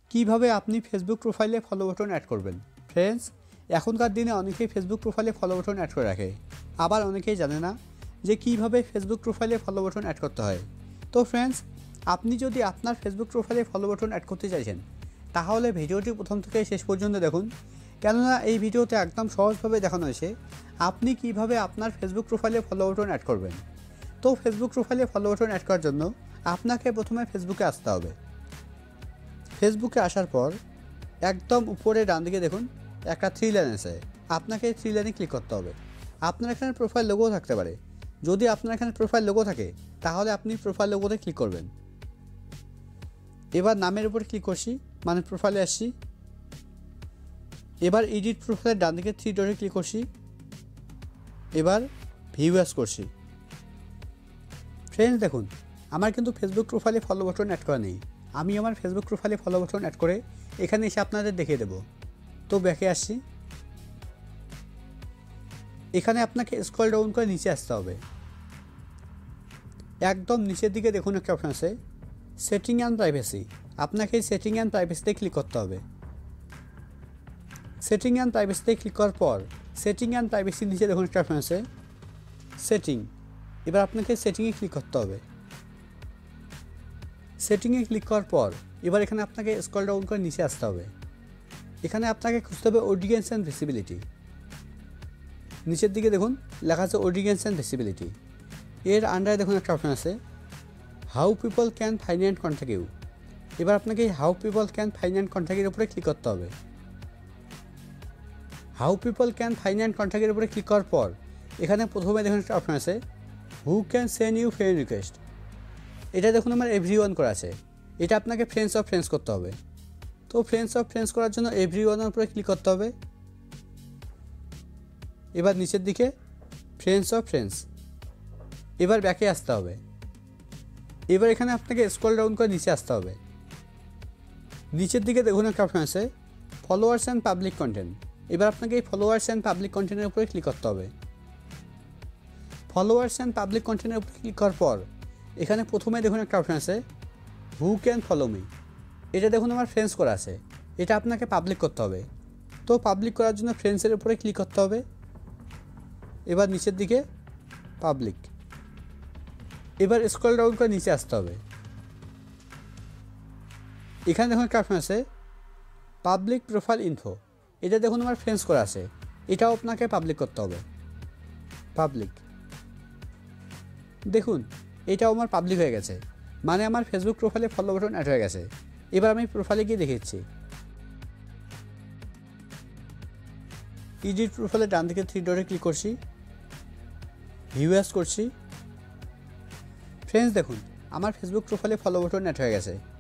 কিভাবে আপনি ফেসবুক প্রোফাইলে ফলো বাটন অ্যাড করবেন। ফ্রেন্ডস, এখনকার দিনে অনেকেই ফেসবুক প্রোফাইলে ফলো বাটন অ্যাড করে রাখে, আবার অনেকেই জানে না যে কিভাবে ফেসবুক প্রোফাইলে ফলো বাটন অ্যাড করতে হয়। তো ফ্রেন্ডস, আপনি যদি আপনার ফেসবুক প্রোফাইলে ফলো বাটন অ্যাড করতে চাইছেন তাহলে ভিডিওটি প্রথম থেকে শেষ পর্যন্ত দেখুন, কেননা এই ভিডিওতে একদম সহজভাবে দেখানো হয়েছে আপনি কিভাবে আপনার ফেসবুক প্রোফাইলে ফলো বাটন অ্যাড করবেন। তো ফেসবুক প্রোফাইলে ফলো বাটন অ্যাড করার জন্য আপনাকে প্রথমে ফেসবুকে আসতে হবে। ফেসবুকে আসার পর একদম উপরে ডান দিকে দেখুন একটা 3 লাইন আছে, আপনাকে 3 লাইনে ক্লিক করতে হবে। আপনার এখানে প্রোফাইল লোগো থাকতে পারে, যদি আপনার এখানে প্রোফাইল লোগো থাকে তাহলে আপনি প্রোফাইল লোগোতে ক্লিক করবেন। এবার নামের উপর ক্লিক করছি, মানে প্রোফাইলে আসছি। এবার এডিট প্রোফাইলের ডান দিকে 3 ডটে ক্লিক করছি। এবার ভিউ অ্যাজ করছি। ফ্রেন্ডস দেখুন, আমার কিন্তু ফেসবুক প্রোফাইলে ফলো বাটন অ্যাড করা নেই। আমি আমার ফেসবুক প্রোফাইলে ফলো বাটন অ্যাড করে এখানে এসে আপনাদের দেখিয়ে দেব। তো ব্যাকে আসছি। এখানে আপনাকে স্ক্রল ডাউন করে নিচে আসতে হবে। একদম নিচের দিকে দেখুন একটা অপশন আছে সেটিং অ্যান্ড প্রাইভেসি। আপনাকে এই সেটিং অ্যান্ড প্রাইভেসিতে ক্লিক করতে হবে। সেটিং অ্যান্ড প্রাইভেসিতে ক্লিক করার পর সেটিং অ্যান্ড প্রাইভেসির নিচে দেখুন একটা অপশন আছে সেটিং। এবার আপনাকে সেটিংয়ে ক্লিক করতে হবে। সেটিংয়ে ক্লিক করার পর এবার এখানে আপনাকে স্ক্রল ডাউন করে নিচে আসতে হবে। এখানে আপনাকে খুঁজতে হবে অডিয়েন্স অ্যান্ড ভিজিবিলিটি। নিচের দিকে দেখুন লেখা আছে অডিয়েন্স অ্যান্ড ভিজিবিলিটি। এর আন্ডারে দেখুন একটা অপশন আছে how people can find and contact you. এবার আপনাকে how people can find and কন্ট্যাক্টের উপরে ক্লিক করতে হবে। How people can find and কন্ট্যাক্টের উপরে ক্লিক করার পর এখানে প্রথমে দেখুন একটা অপশন আছে who can send you friend request. এটা দেখুন আমার এভরিওয়ান করা আছে, এটা আপনাকে ফ্রেন্ডস অফ ফ্রেন্ডস করতে হবে। তো ফ্রেন্ডস অফ ফ্রেন্ডস করার জন্য এভরিওয়ানের উপরে ক্লিক করতে হবে। এবার নিচের দিকে ফ্রেন্ডস অফ ফ্রেন্ডস। এবার ব্যাকে আসতে হবে। এবার এখানে আপনাকে স্ক্রল ডাউন করে নিচে আসতে হবে। নিচের দিকে দেখুন একটা অপশন আছে ফলোয়ার্স অ্যান্ড পাবলিক কন্টেন্ট। এবার আপনাকে এই ফলোয়ার্স অ্যান্ড পাবলিক কন্টেন্টের উপরে ক্লিক করতে হবে। ফলোয়ার্স অ্যান্ড পাবলিক কন্টেন্টের উপরে ক্লিক করার পর এখানে প্রথমে দেখুন একটা অপশন আছে হু ক্যান ফলো মি। এটা দেখুন আমার ফ্রেন্ডস করা আছে, এটা আপনাকে পাবলিক করতে হবে। তো পাবলিক করার জন্য ফ্রেন্ডসের উপরে ক্লিক করতে হবে। এবার নিচের দিকে পাবলিক। এবার স্ক্রল ডাউন করে নিচে আসতে হবে। এখানে দেখুন একটা অপশন আছে পাবলিক প্রোফাইল ইনফো। এটা দেখুন আমার ফ্রেন্ডস করা আছে, এটাও আপনাকে পাবলিক করতে হবে। পাবলিক দেখুন এটাও আমার পাবলিক হয়ে গেছে, মানে আমার ফেসবুক প্রোফাইলে ফলো বাটন অ্যাড হয়ে গেছে। এবার আমি প্রোফাইলে গিয়ে দেখাচ্ছি। এডিট প্রোফাইলের ডান দিকে 3 ডটে ক্লিক করছি, ভিউ অ্যাজ করছি। ফ্রেন্ডস দেখুন আমার ফেসবুক প্রোফাইলে ফলো বাটন অ্যাড হয়ে গেছে।